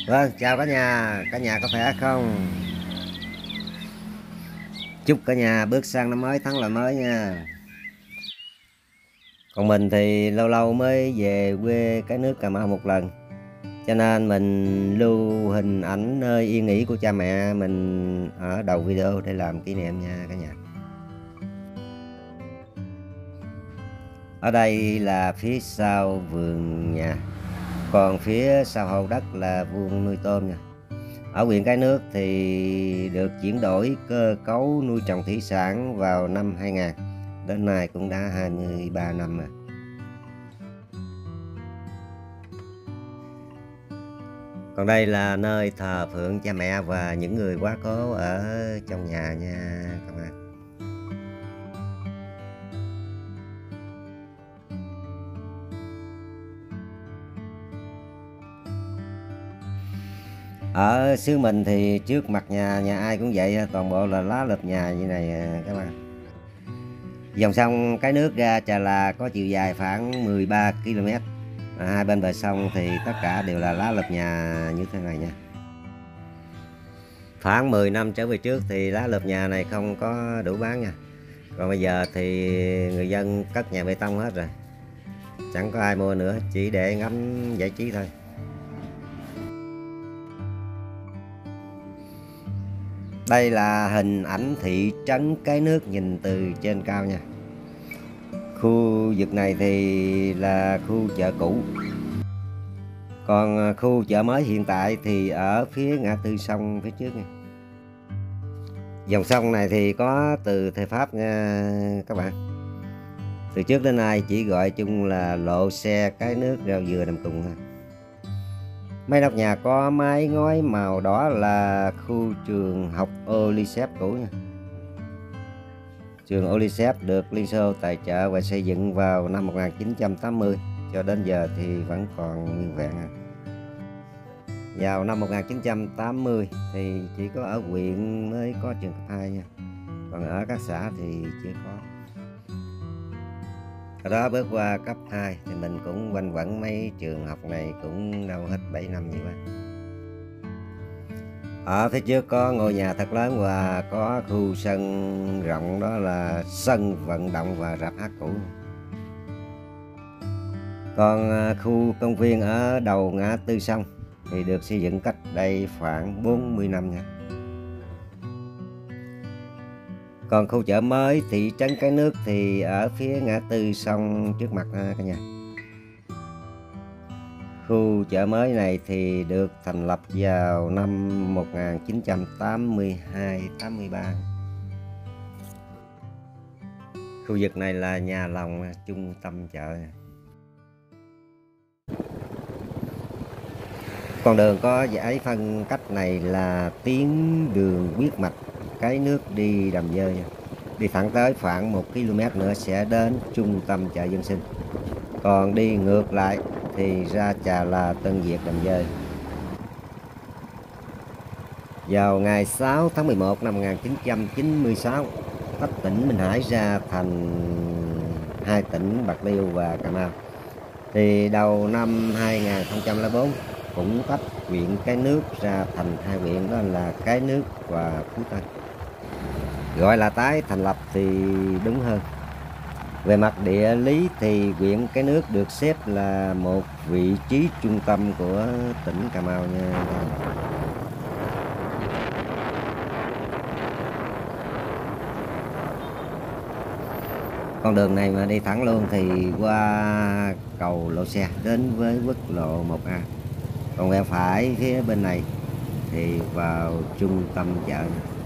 Vâng, chào cả nhà có khỏe không? Chúc cả nhà bước sang năm mới thắng lợi mới nha. Còn mình thì lâu lâu mới về quê cái nước Cà Mau một lần, cho nên mình lưu hình ảnh nơi yên nghỉ của cha mẹ mình ở đầu video để làm kỷ niệm nha cả nhà. Ở đây là phía sau vườn nhà, còn phía sau hậu đất là vuông nuôi tôm nha. Ở huyện Cái Nước thì được chuyển đổi cơ cấu nuôi trồng thủy sản vào năm 2000. Đến nay cũng đã 23 năm rồi. Còn đây là nơi thờ phượng cha mẹ và những người quá cố ở trong nhà nha các bạn. Ở xứ mình thì trước mặt nhà ai cũng vậy, toàn bộ là lá lợp nhà như này các bạn. Dòng sông Cái Nước ra Trà Là có chiều dài khoảng 13 km. Hai bên bờ sông thì tất cả đều là lá lợp nhà như thế này nha. Khoảng 10 năm trở về trước thì lá lợp nhà này không có đủ bán nha. Còn bây giờ thì người dân cất nhà bê tông hết rồi, chẳng có ai mua nữa, chỉ để ngắm giải trí thôi. Đây là hình ảnh thị trấn Cái Nước nhìn từ trên cao nha. Khu vực này thì là khu chợ cũ, còn khu chợ mới hiện tại thì ở phía ngã tư sông phía trước nha. Dòng sông này thì có từ thời Pháp nha các bạn. Từ trước đến nay chỉ gọi chung là lộ xe Cái Nước rau dừa nằm cùng thôi. Mấy nóc nhà có mái ngói màu đỏ là khu trường học Olycep cũ nha. Trường Olycep được Liên Xô tài trợ và xây dựng vào năm 1980, cho đến giờ thì vẫn còn nguyên vẹn. Vào năm 1980 thì chỉ có ở huyện mới có trường cấp 2 nha, còn ở các xã thì chưa có. Sau đó bước qua cấp 2 thì mình cũng quanh quẩn mấy trường học này cũng đâu hết 7 năm gì vậy. Ở phía trước có ngôi nhà thật lớn và có khu sân rộng, đó là sân vận động và rạp hát cũ. Còn khu công viên ở đầu ngã tư sông thì được xây dựng cách đây khoảng 40 năm nha. Còn khu chợ mới thị trấn Cái Nước thì ở phía ngã tư sông trước mặt cả nhà. Khu chợ mới này thì được thành lập vào năm 1982-83. Khu vực này là nhà lòng trung tâm chợ. Con đường có giải phân cách này là tuyến đường huyết mạch Cái Nước đi Đầm Dơi nha. Đi thẳng tới khoảng 1 km nữa sẽ đến trung tâm chợ dân sinh. Còn đi ngược lại thì ra Trà Là, Tân Việt, Đầm Dơi. Vào ngày 6 tháng 11 năm 1996, tách tỉnh Minh Hải ra thành hai tỉnh Bạc Liêu và Cà Mau. Thì đầu năm 2004 cũng tách huyện Cái Nước ra thành hai huyện, đó là Cái Nước và Phú Tân. Gọi là tái thành lập thì đúng hơn. Về mặt địa lý thì huyện Cái Nước được xếp là một vị trí trung tâm của tỉnh Cà Mau nha. Con đường này mà đi thẳng luôn thì qua cầu lộ xe đến với quốc lộ 1A. Còn bên phải phía bên này thì vào trung tâm chợ.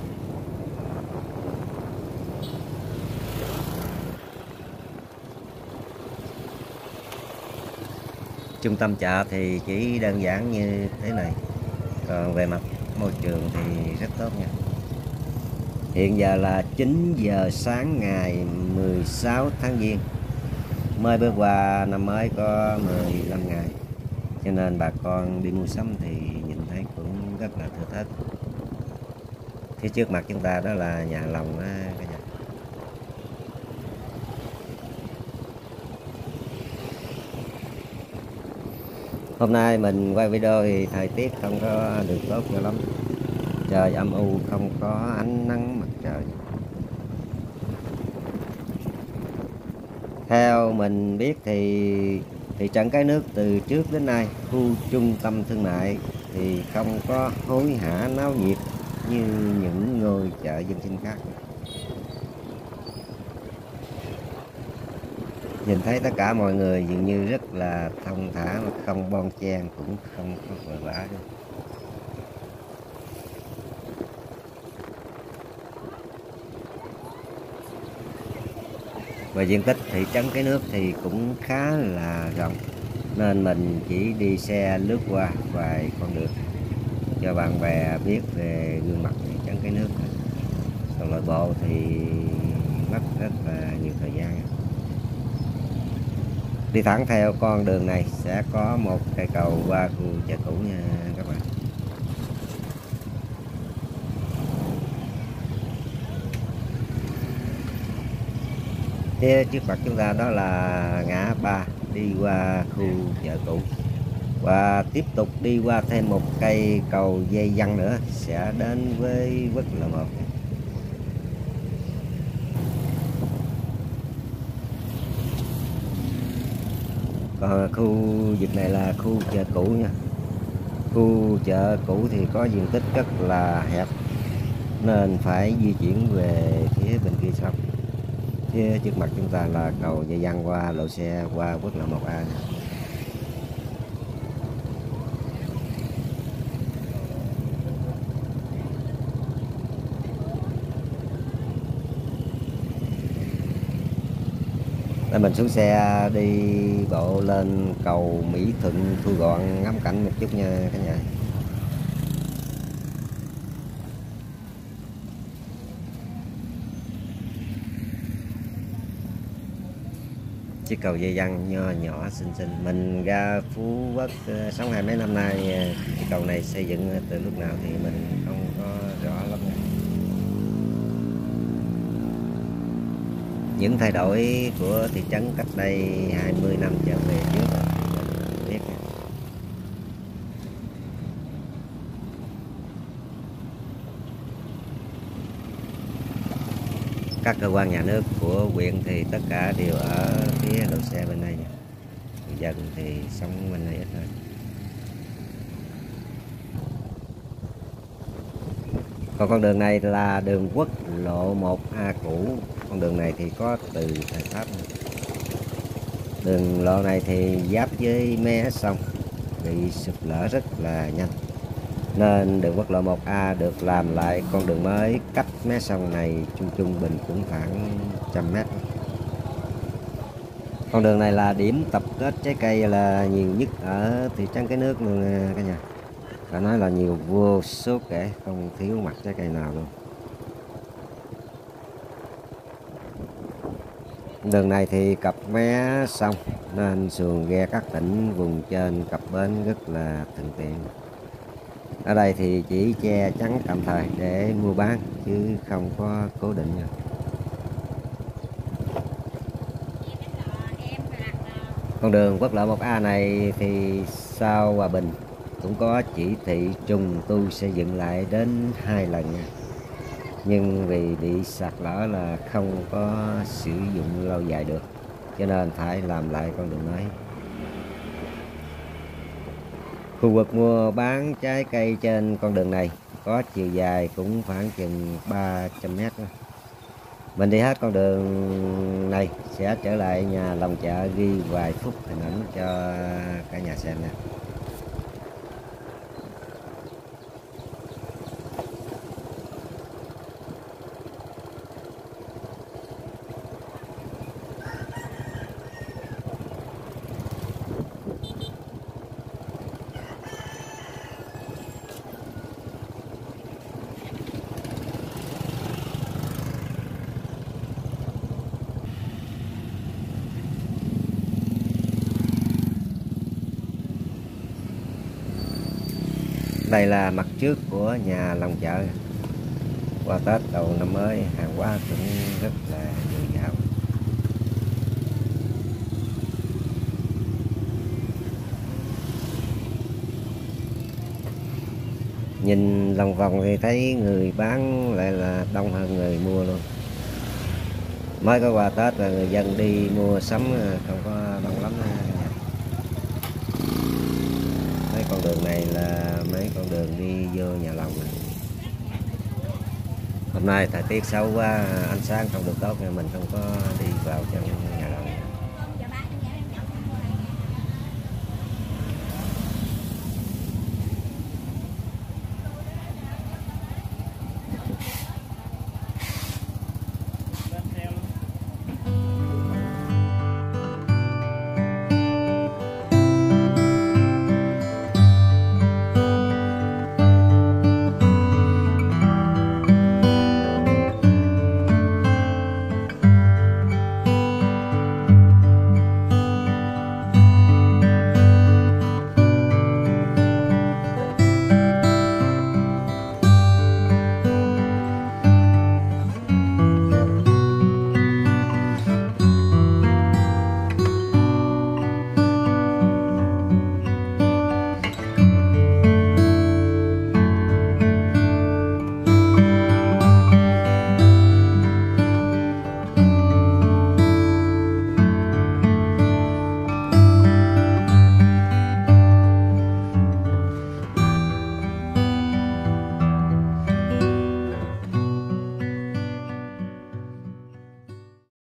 Trung tâm chợ thì chỉ đơn giản như thế này. Còn về mặt môi trường thì rất tốt nha. Hiện giờ là 9 giờ sáng ngày 16 tháng Giêng. Mới bước qua năm mới có 15 ngày, cho nên bà con đi mua sắm thì nhìn thấy cũng rất là thưa thớt. Phía trước mặt chúng ta đó là nhà lòng đó cả nhà. Hôm nay mình quay video thì thời tiết không có được tốt cho lắm, trời âm u, không có ánh nắng mặt trời. Theo mình biết thì thị trấn Cái Nước từ trước đến nay, khu trung tâm thương mại thì không có hối hả náo nhiệt như những ngôi chợ dân sinh khác. Nhìn thấy tất cả mọi người dường như rất là thông thả, mà không bon chen, cũng không có vội vã đâu. Và diện tích thị trấn Cái Nước thì cũng khá là rộng, nên mình chỉ đi xe lướt qua vài con đường cho bạn bè biết về gương mặt thị trấn Cái Nước. Còn nội bộ thì mất rất là nhiều thời gian. Đi thẳng theo con đường này sẽ có một cây cầu qua khu chợ cũ nha các bạn. Phía trước mặt chúng ta đó là ngã ba đi qua khu chợ cũ, và tiếp tục đi qua thêm một cây cầu dây văng nữa sẽ đến với Quốc Lộ 1. Còn khu vực này là khu chợ cũ nha. Khu chợ cũ thì có diện tích rất là hẹp, nên phải di chuyển về phía bên kia sông. Phía trước mặt chúng ta là cầu dây văng qua lộ xe qua Quốc Lộ 1A này. Để mình xuống xe đi bộ lên cầu Mỹ Thuận Thu Gọn ngắm cảnh một chút nha cả nhà. Chiếc cầu dây văng nho nhỏ xinh xinh. Mình ra Phú Quốc sống 20 mấy năm nay, chiếc cầu này xây dựng từ lúc nào thì mình không có rõ lắm. Những thay đổi của thị trấn cách đây 20 năm trở về trước mình biết. Các cơ quan nhà nước của huyện thì tất cả đều ở phía lộ xe bên đây. Người dân thì sống bên này ít hơn. Còn con đường này là đường Quốc Lộ 1A cũ. Con đường này thì có từ thời Pháp. Đường lộ này thì giáp với mé sông, bị sụp lở rất là nhanh, nên đường Quốc Lộ 1A được làm lại con đường mới cách mé sông này trung bình cũng khoảng 100 mét. Con đường này là điểm tập kết trái cây là nhiều nhất ở thị trấn Cái Nước luôn cả nhà. Phải nói là nhiều vô số kể, không thiếu mặt trái cây nào luôn. Đường này thì cập mé sông nên xuồng ghe các tỉnh vùng trên cập bến rất là thuận tiện. Ở đây thì chỉ che chắn tạm thời để mua bán chứ không có cố định nha. Con đường Quốc Lộ 1A này thì sau hòa bình cũng có chỉ thị trùng tu xây dựng lại đến 2 lần nha. Nhưng vì bị sạt lở là không có sử dụng lâu dài được, cho nên phải làm lại con đường mới. Khu vực mua bán trái cây trên con đường này có chiều dài cũng khoảng chừng 300 mét. Mình đi hết con đường này sẽ trở lại nhà lòng chợ ghi vài phút hình ảnh cho cả nhà xem nè. Đây là mặt trước của nhà lòng chợ. Qua Tết đầu năm mới hàng hóa cũng rất là dồi dào. Nhìn lòng vòng thì thấy người bán lại là đông hơn người mua luôn. Mới có qua Tết là người dân đi mua sắm không có đông lắm. Mấy con đường này là mấy con đường đi vô nhà lòng này. Hôm nay thời tiết xấu quá, ánh sáng không được tốt nên mình không có đi vào trong